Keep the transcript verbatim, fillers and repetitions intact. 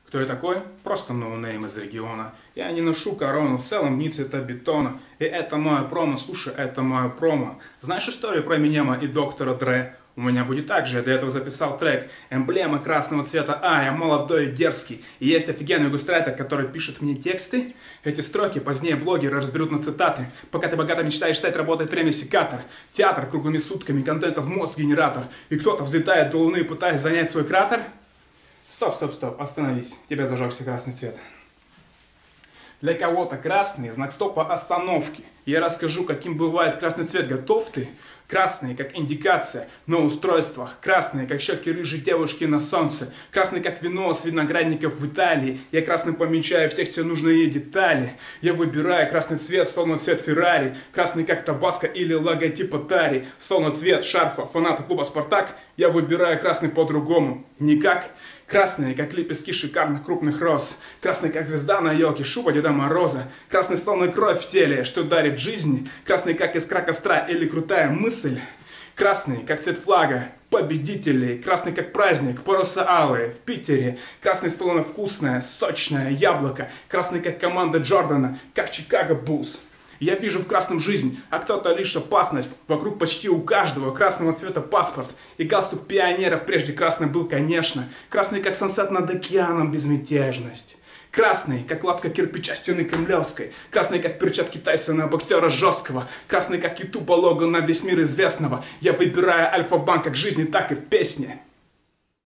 Кто я такой? Просто ноунейм из региона. Я не ношу корону, в целом ни цвета бетона. И это мое промо, слушай, это мое промо. Знаешь историю про Эминема и доктора Дре? У меня будет так же, я для этого записал трек. Эмблема красного цвета, а, я молодой и дерзкий. И есть офигенный иллюстратор, который пишет мне тексты. Эти строки позднее блогеры разберут на цитаты. Пока ты богато мечтаешь стать, работает время секатор. Театр круглыми сутками, контента в мозг генератор. И кто-то взлетает до луны, пытаясь занять свой кратер. Стоп, стоп, стоп, остановись. Тебя зажегся красный цвет. Для кого-то красный — знак стопа остановки. Я расскажу, каким бывает красный цвет. Готов ты? Красный, как индикация на устройствах. Красный, как щеки рыжей девушки на солнце. Красный, как вино с виноградников в Италии. Я красным помечаю в тексте нужные детали. Я выбираю красный цвет, словно цвет Феррари. Красный, как Табаско или логотип Atari. Словно цвет шарфа фаната клуба Спартак. Я выбираю красный по-другому. Никак. Красный, как лепестки шикарных крупных роз. Красный, как звезда на елке, шуба Деда Мороза. Красный, словно кровь в теле, что дарит жизнь. Красный, как искра костра или крутая мысль. Красный, как цвет флага победителей. Красный, как праздник, паруса алые в Питере. Красный, словно вкусное, сочное яблоко. Красный, как команда Джордана, как Чикаго Буллс. Я вижу в красном жизнь, а кто-то лишь опасность. Вокруг почти у каждого красного цвета паспорт. И галстук пионеров прежде красный был, конечно. Красный, как сансет над океаном, безмятежность. Красный, как латка кирпича стены кремлевской. Красный, как перчатки Тайсона, боксера жесткого. Красный, как ютуба лого на весь мир известного. Я выбираю Альфа-банк как в жизни, так и в песне.